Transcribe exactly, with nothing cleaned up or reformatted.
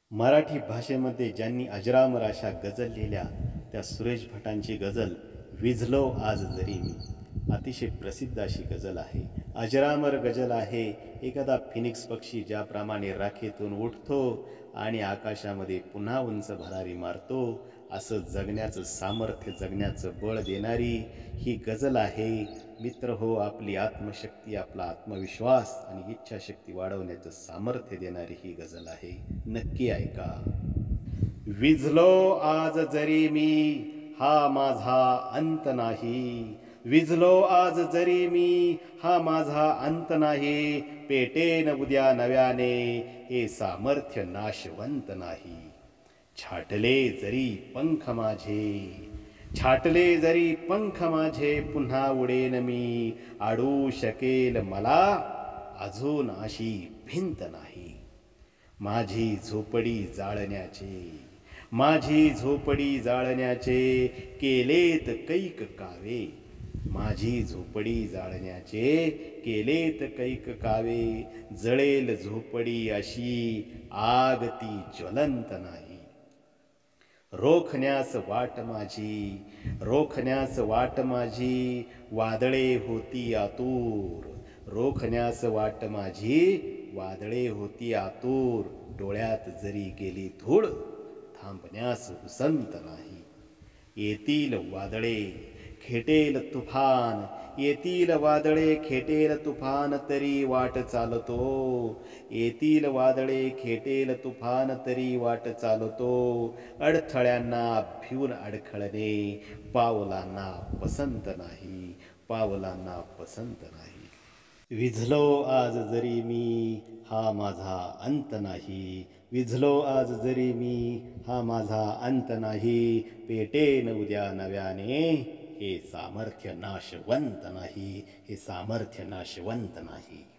मराठी भाषेमध्ये ज्यांनी अजरामर अशा गझल लिहिल्या त्या सुरेश भटांची गझल विझलो आज जरी मी अतिशय प्रसिद्ध अशी गझल आहे. अजरामर गझल आहे. एखादा फिनिक्स पक्षी ज्याप्रमाणे राखेतून उठतो आणि आकाशामध्ये पुन्हा उंच भरारी मारतो, असं जगण्याचं सामर्थ्य, जगण्याचं बळ देणारी ही गझल आहे. मित्र हो, आपली आत्मशक्ती, आपला आत्मविश्वास आणि इच्छाशक्ती वाढवण्याचं सामर्थ्य देणारी ही गझल आहे. नक्की ऐका. विझलो आज जरी मी, हा माझा अंत नाही. विझलो आज जरी मी, हा माझा अंत नाही. पेटेन उद्या नव्याने, हे सामर्थ्य नाशवंत नाही. छाटले जरी पंख माझे, छाटले जरी पंख माझे, पुन्हा उडेन मी. अडू शकेल मला अजून अशी भिंत नाही. माझी झोपडी जाळण्याचे, माझी झोपडी जाळण्याचे केलेत कैक कावे. माझी झोपडी जाळण्याचे केलेत कैक कावे. जळेल झोपडी अशी, आग ती ज्वलंत नाही. रोखण्यास वाट माझी, रोखण्यास वाट माझी, वादळे होती आतूर. रोखण्यास वाट माझी, वादळे होती आतूर. डोळ्यात जरी गेली धूळ, थांबण्यास उसंत नाही. येतील वादळे, खेटेल तुफान, येतील वादळे, खेटेल तुफान, तरी वाट चालतो. येतील वादळे, खेटेल तुफान, तरी वाट चालतो. अडथळ्यांना भिवून अडखळणे पावलांना पसंत नाही, पावलांना पसंत नाही. विझलो आज जरी मी, हा माझा अंत नाही. विझलो आज जरी मी, हा माझा अंत नाही. पेटेन उद्या नव्याने, हे सामर्थ्य नाशवंत नाही. हे सामर्थ्य नाशवंत नाही.